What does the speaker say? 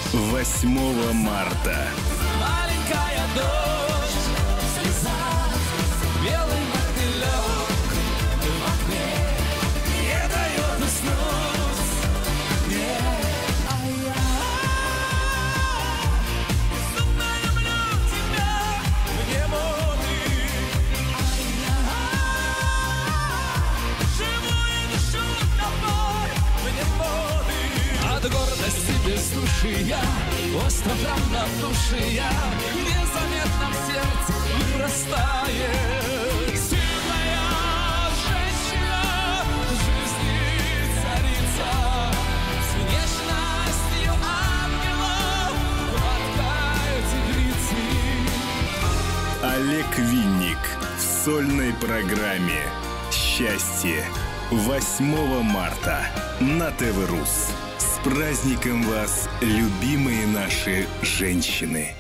8 марта. Маленькая дождь, слеза, белый мотылек в окне не дает уснуть мне. А я безумно люблю тебя, мне моды. А я живу и дышу тобой, мне моды. От гордости без души я, остров равнодушия, незаметно в сердце вырастает. Сильная женщина, жизни царица, с внешностью ангела, хваткой тигрицы. Олег Винник в сольной программе «Счастье» 8 марта на ТВ Рус. С праздником вас, любимые наши женщины!